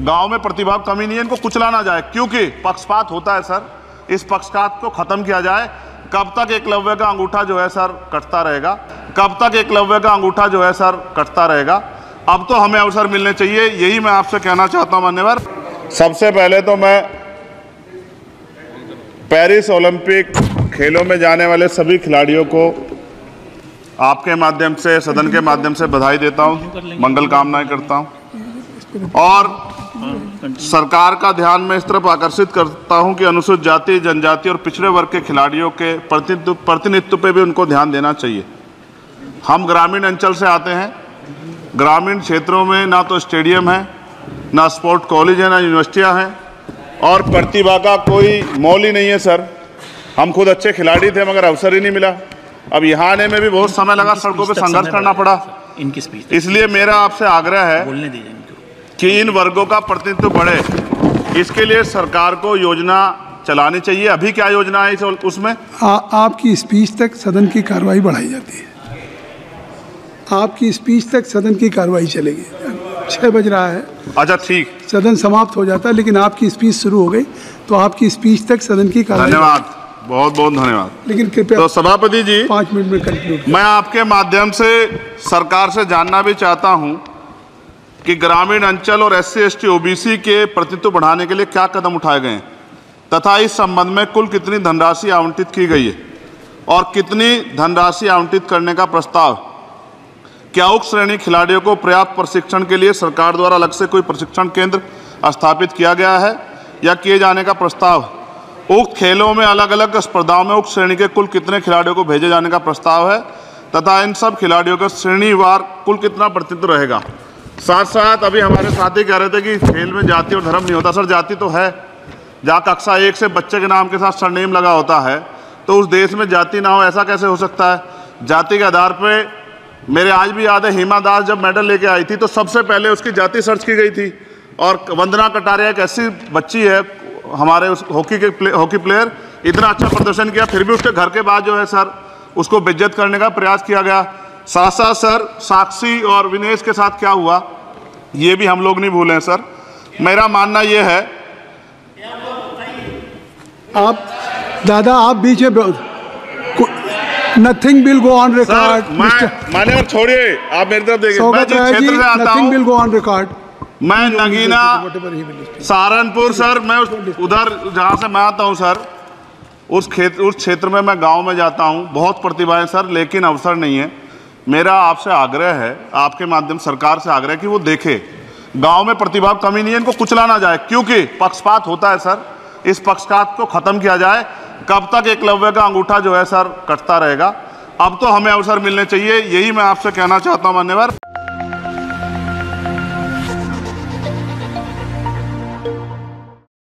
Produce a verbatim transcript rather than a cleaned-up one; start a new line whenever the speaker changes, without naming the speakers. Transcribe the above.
गांव में प्रतिभा कमी नहीं है, इनको कुचला ना जाए, क्योंकि पक्षपात होता है सर। इस पक्षपात को खत्म किया जाए। कब तक एकलव्य का अंगूठा जो है सर कटता रहेगा? कब तक एकलव्य का अंगूठा जो है सर कटता रहेगा? अब तो हमें अवसर मिलने चाहिए, यही मैं आपसे कहना चाहता हूं मान्यवर। सबसे पहले तो मैं पेरिस ओलंपिक खेलों में जाने वाले सभी खिलाड़ियों को आपके माध्यम से, सदन के माध्यम से बधाई देता हूं, मंगल कामनाएं करता हूं और सरकार का ध्यान मैं इस तरफ आकर्षित करता हूं कि अनुसूचित जाति, जनजाति और पिछड़े वर्ग के खिलाड़ियों के प्रतिनिधित्व प्रतिनिधित्व पे भी उनको ध्यान देना चाहिए। हम ग्रामीण अंचल से आते हैं। ग्रामीण क्षेत्रों में ना तो स्टेडियम है, ना स्पोर्ट कॉलेज है, ना यूनिवर्सिटियां हैं और प्रतिभा का कोई मोल ही नहीं है सर। हम खुद अच्छे खिलाड़ी थे मगर अवसर ही नहीं मिला। अब यहाँ आने में भी बहुत समय लगा, सड़कों पे संघर्ष करना पड़ा। इसलिए मेरा आपसे आग्रह है कि इन वर्गों का प्रतिनिधित्व बढ़े, इसके लिए सरकार को योजना चलानी चाहिए। अभी क्या योजना है इस उसमें?
आ, आपकी स्पीच तक सदन की कार्रवाई बढ़ाई जाती है। आपकी स्पीच तक सदन की कार्रवाई चलेगी। छः बज रहा है,
अच्छा ठीक,
सदन समाप्त हो जाता है, लेकिन आपकी स्पीच शुरू हो गई तो आपकी स्पीच तक सदन की कार्रवाई।
धन्यवाद, बहुत बहुत धन्यवाद।
लेकिन कृपया
तो सभापति जी
पाँच मिनट में कंक्लूड।
मैं आपके माध्यम से सरकार से जानना भी चाहता हूं कि ग्रामीण अंचल और S C S T O B C के प्रतिनिधित्व बढ़ाने के लिए क्या कदम उठाए गए हैं तथा इस संबंध में कुल कितनी धनराशि आवंटित की गई है और कितनी धनराशि आवंटित करने का प्रस्ताव। क्या उक्त श्रेणी खिलाड़ियों को पर्याप्त प्रशिक्षण के लिए सरकार द्वारा अलग से कोई प्रशिक्षण केंद्र स्थापित किया गया है या किए जाने का प्रस्ताव? उक्त खेलों में अलग अलग स्पर्धाओं में उक्त श्रेणी के कुल कितने खिलाड़ियों को भेजे जाने का प्रस्ताव है तथा इन सब खिलाड़ियों का श्रेणीवार कुल कितना प्रतिनिधित्व रहेगा? साथ साथ अभी हमारे साथी कह रहे थे कि खेल में जाति और धर्म नहीं होता। सर जाति तो है, जहाँ कक्षा एक से बच्चे के नाम के साथ सरनेम लगा होता है तो उस देश में जाति ना हो, ऐसा कैसे हो सकता है? जाति के आधार पर मेरे आज भी याद है, हिमा दास जब मेडल लेके आई थी तो सबसे पहले उसकी जाति सर्च की गई थी। और वंदना कटारिया एक ऐसी बच्ची है हमारे उस हॉकी के प्ले, हॉकी प्लेयर, इतना अच्छा प्रदर्शन किया, फिर भी उसके घर के बाद जो है सर उसको बेइज्जत करने का प्रयास किया गया। साथ साथ सर साक्षी और विनेश के साथ क्या हुआ ये भी हम लोग नहीं भूलें सर। मेरा मानना ये है,
आप दादा आप बीच में nothing will go on record.
माने और छोड़िए, आप मेरी तरफ देखिए। मैं जिस क्षेत्र से आता हूं,
विल गो ऑन रिकॉर्ड।
मैं नगीना सहारनपुर सर, मैं उधर जहां से मैं आता हूं सर, उस क्षेत्र उस क्षेत्र में मैं गांव में जाता हूं। बहुत प्रतिभाएं सर, लेकिन अवसर नहीं है। मेरा आपसे आग्रह है, आपके माध्यम सरकार से आग्रह कि वो देखे गांव में प्रतिभा कमी नहीं है, इनको कुचला ना जाए, क्योंकि पक्षपात होता है सर। इस पक्षपात को खत्म किया जाए। कब तक एकलव्य का अंगूठा जो है सर कटता रहेगा? अब तो हमें अवसर मिलने चाहिए, यही मैं आपसे कहना चाहता हूं मान्यवर।